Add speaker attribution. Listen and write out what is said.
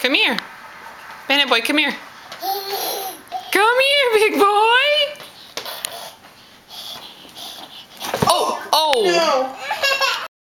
Speaker 1: Come here. Bennett boy, come here. Come here, big boy. Oh, oh.
Speaker 2: No.